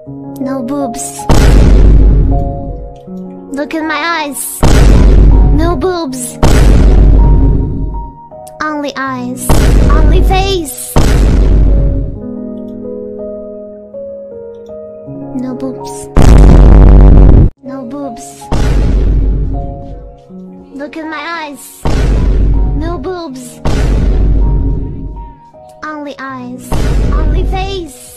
No boobs. Look in my eyes. No boobs. Only eyes. Only face. No boobs. No boobs. Look in my eyes. No boobs. Only eyes. Only face.